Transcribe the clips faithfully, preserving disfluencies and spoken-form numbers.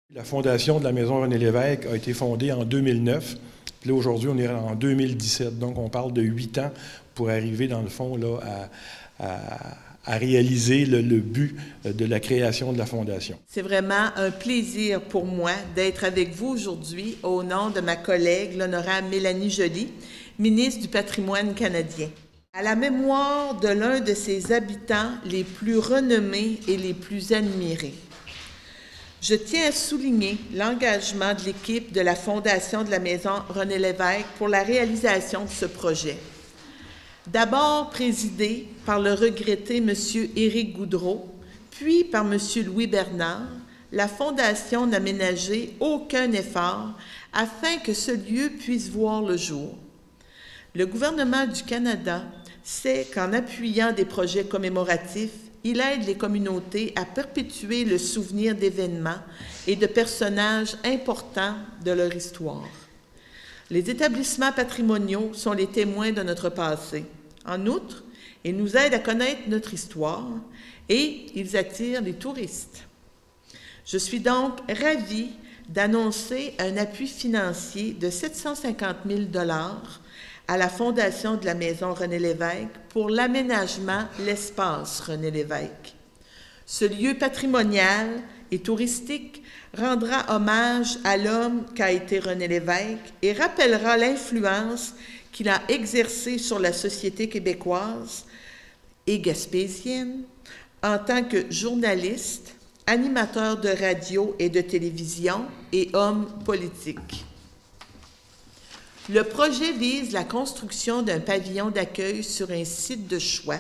La Fondation de la Maison René Lévesque a été fondée en deux mille neuf. Puis là, aujourd'hui, on est en deux mille dix-sept. Donc, on parle de huit ans pour arriver, dans le fond, là, à, à, à réaliser le, le but de la création de la Fondation. C'est vraiment un plaisir pour moi d'être avec vous aujourd'hui au nom de ma collègue, l'honorable Mélanie Joly, ministre du Patrimoine canadien. À la mémoire de l'un de ses habitants les plus renommés et les plus admirés. Je tiens à souligner l'engagement de l'équipe de la Fondation de la Maison René Lévesque pour la réalisation de ce projet. D'abord présidé par le regretté M. Éric Goudreau, puis par M. Louis Bernard, la Fondation n'a ménagé aucun effort afin que ce lieu puisse voir le jour. Le gouvernement du Canada sait qu'en appuyant des projets commémoratifs, il aide les communautés à perpétuer le souvenir d'événements et de personnages importants de leur histoire. Les établissements patrimoniaux sont les témoins de notre passé. En outre, ils nous aident à connaître notre histoire et ils attirent les touristes. Je suis donc ravie d'annoncer un appui financier de sept cent cinquante mille dollars à la Fondation de la Maison René Lévesque pour l'aménagement L'Espace René Lévesque. Ce lieu patrimonial et touristique rendra hommage à l'homme qu'a été René Lévesque et rappellera l'influence qu'il a exercée sur la société québécoise et gaspésienne en tant que journaliste, animateur de radio et de télévision et homme politique. Le projet vise la construction d'un pavillon d'accueil sur un site de choix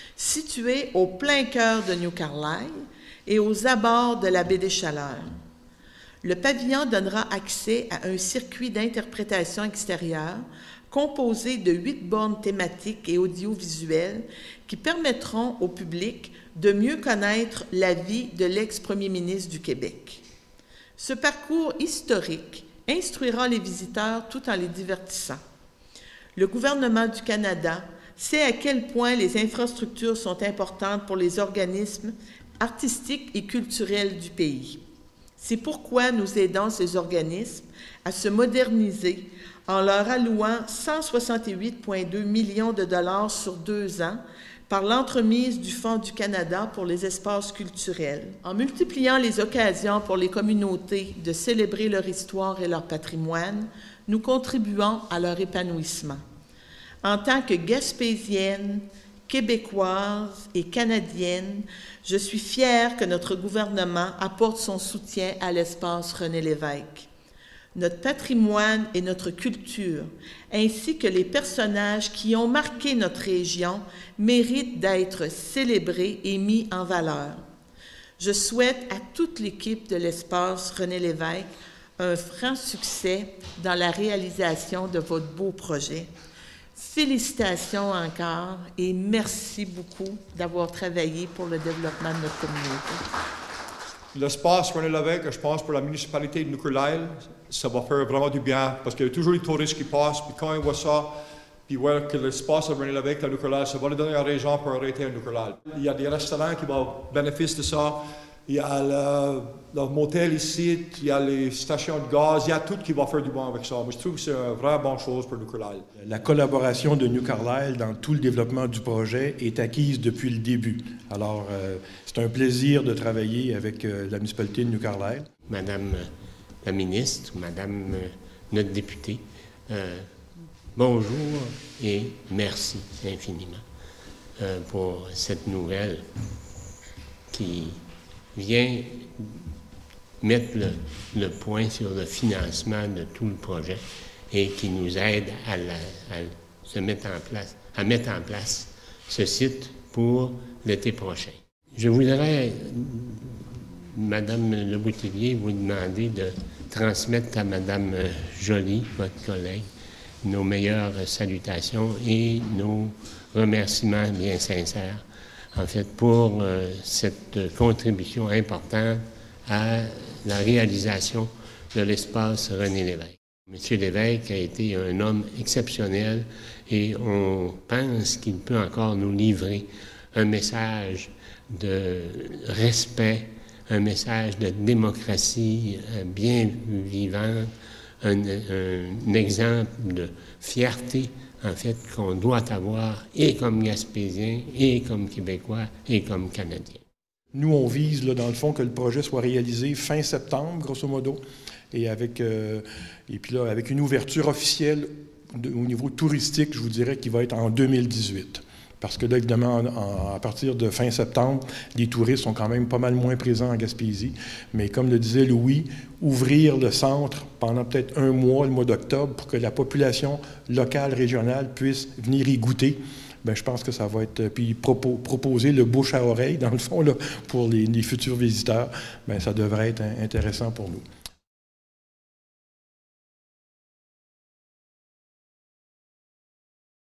situé au plein cœur de New Carlisle et aux abords de la baie des Chaleurs. Le pavillon donnera accès à un circuit d'interprétation extérieure composé de huit bornes thématiques et audiovisuelles qui permettront au public de mieux connaître la vie de l'ex-premier ministre du Québec. Ce parcours historique instruira les visiteurs tout en les divertissant. Le gouvernement du Canada sait à quel point les infrastructures sont importantes pour les organismes artistiques et culturels du pays. C'est pourquoi nous aidons ces organismes à se moderniser en leur allouant cent soixante-huit virgule deux millions de dollars sur deux ans par l'entremise du Fonds du Canada pour les espaces culturels, en multipliant les occasions pour les communautés de célébrer leur histoire et leur patrimoine, nous contribuons à leur épanouissement. En tant que gaspésienne, québécoise et canadienne, je suis fière que notre gouvernement apporte son soutien à l'espace René Lévesque. Notre patrimoine et notre culture, ainsi que les personnages qui ont marqué notre région, méritent d'être célébrés et mis en valeur. Je souhaite à toute l'équipe de l'espace René Lévesque un franc succès dans la réalisation de votre beau projet. Félicitations encore et merci beaucoup d'avoir travaillé pour le développement de notre communauté. L'espace René Lévesque, je pense, pour la municipalité de New Carlisle, ça va faire vraiment du bien parce qu'il y a toujours des touristes qui passent, puis quand ils voient ça, puis ils voient que l'espace René Lévesque à New Carlisle, ça va leur donner une raison pour arrêter à New Carlisle. Il y a des restaurants qui vont bénéficier de ça, il y a le, le motel ici, il y a les stations de gaz, il y a tout qui va faire du bon avec ça. Moi, je trouve que c'est une vraie bonne chose pour New Carlisle. La collaboration de New Carlisle dans tout le développement du projet est acquise depuis le début. Alors, euh, c'est un plaisir de travailler avec euh, la municipalité de New Carlisle. Madame la ministre, Madame euh, notre députée, euh, bonjour et merci infiniment euh, pour cette nouvelle qui vient mettre le, le point sur le financement de tout le projet et qui nous aide à, la, à se mettre en place, à mettre en place ce site pour l'été prochain. Je voudrais, Madame Leboutillier, vous demander de transmettre à Madame Joly, votre collègue, nos meilleures salutations et nos remerciements bien sincères, en fait, pour euh, cette contribution importante à la réalisation de l'espace René Lévesque. M. Lévesque a été un homme exceptionnel et on pense qu'il peut encore nous livrer un message de respect un message de démocratie euh, bien vivante, un, un, un exemple de fierté, en fait, qu'on doit avoir et comme Gaspésien, et comme Québécois, et comme Canadiens. Nous, on vise, là, dans le fond, que le projet soit réalisé fin septembre, grosso modo, et, avec, euh, et puis là, avec une ouverture officielle de, au niveau touristique, je vous dirais, qui va être en deux mille dix-huit. Parce que là, évidemment, en, en, à partir de fin septembre, les touristes sont quand même pas mal moins présents en Gaspésie. Mais comme le disait Louis, ouvrir le centre pendant peut-être un mois, le mois d'octobre, pour que la population locale, régionale puisse venir y goûter, bien, je pense que ça va être... Puis propo, proposer le bouche à oreille, dans le fond, là, pour les, les futurs visiteurs, bien, ça devrait être intéressant pour nous.